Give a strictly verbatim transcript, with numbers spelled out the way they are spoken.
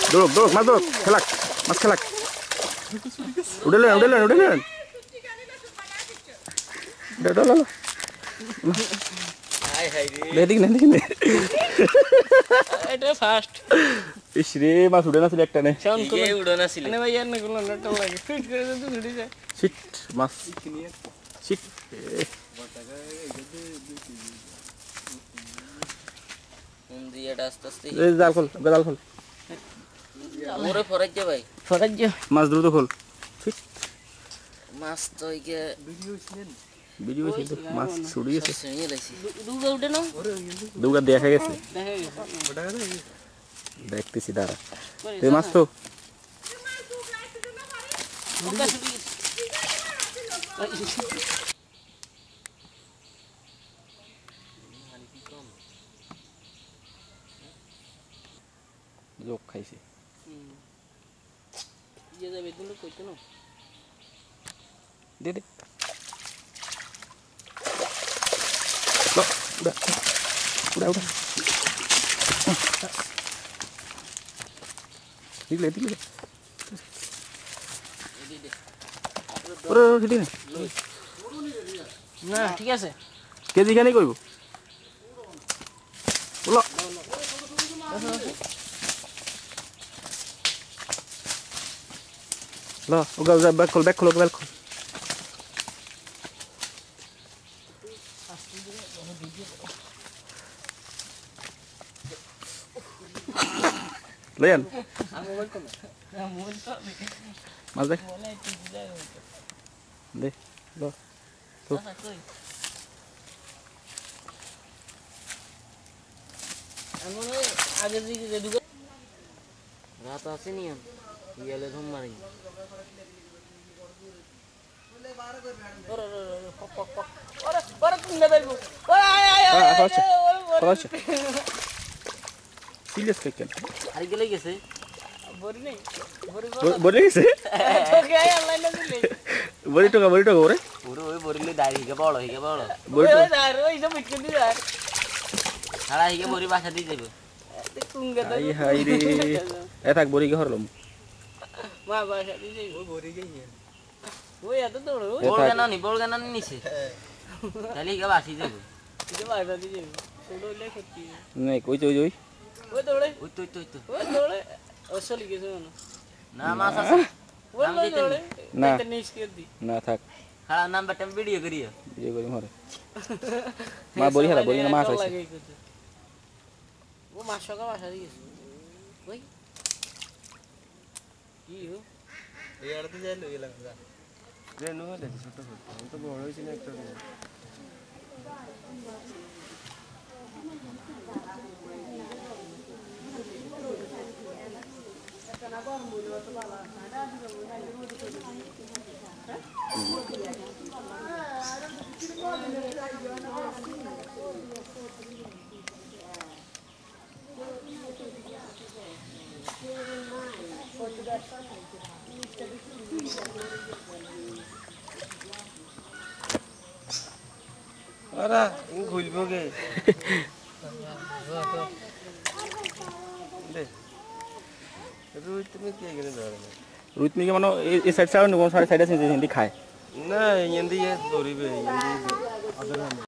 দৌড় দৌড় মাছ দৌড় খেলাক মাছ খেলাক উঠেলেন উঠেলেন উঠেলেন দেখি না দেখি এটা ফার্স্ট ইস রে মাছ উঠে না ছিল একটা নে এই উড়ো না ছিল ভাই এর না কোন নট লাগে ফিট করে তো ছুটি যায় শিট মাছ শিট কোন দিয়াটা আস্তে আস্তে এই জাল খোল জাল খোল ওরে ফরাজ যা ভাই ফরাজ যা মাছ দ্রুত খোল শিট মাছ তো ইকে ভিডিও ছিলেন ভিডিও ছিল মাছ ছুড়ি গেছে নিয়ে লাইছি দুগা উঠে না দুগা দেখা গেছে দেখা গেছে ওটা গেছে দেখতেছি দাঁড়া এই মাছ তো লোক খাইছে ইয়ে যাবে তুমি কইতো না দে দে লো উড়া উড়া উড়া দিলে দিলে ওরে হিদি না না ঠিক আছে কেজি খানি কইব বলো লো ওগা যা ব্যাক খোল ব্যাক খোল ব্যাক খোল লেন আমি বলতো না আমি বলতো মাছ দেখ দে লো তো আমি আগে দিকে যে দুগা রাত আছে নি ইয়ালে ধুম মারি ওরে ওরে পক পক পক ওরে ওরে তুমি না বাইবো ওরে আয় আয় আয় আচ্ছা আচ্ছা সিরিয়াস কেন আর গেলে গেছে বরি নেই বরি বলে গেছে তোকে আয় অনলাইন দিলে বড়ি টাকা বড়ি টাকা ওরে পুরো ওই বরিলে দাই হিগে বড় হিগে বড় বড়ি ওই দাই ওই সব বিক্রি দি দাই হাড়া হিগে বরি বাসা দি দেব কুঙ্গে তো আই হাই রে এ থাক বড়ি কে হরলম মা বাসা দি যাই ওই বরি গই ওই এত দৌড় বল কেন নি বল কেন নিছে তাহলে হিগে বাসি দেব হিগে বাসা দি যাই ছোড়লে করতি নাই কই কই কই ওই দৌড়ে ওই তো তো ওই দৌড়ে ও চলি গেছে না মাছ আছে ওই দৌড়ে না এটা নিস কে দি না থাক হাড়া নাম বাটে ভিডিও করিয়া ভিডিও করি মরে মা বড়ি হারা বড়ি না মাছ আছে ও মাছ সকা বাসা দিয়েছে ওই কি হো এই আড়তে যাই লই গেলাম যা ট্রেন হলে ছোট ছোট তো বড় হইছে না একটা আরে ও খুলবো কে দে রুই তুমি কি গেলে ধরে না রুই তুমি কি মানে এই সাইড সাইড কোন সাইড সাইড আছে হিন্দি খায় না হিন্দি এ দরিবে হিন্দি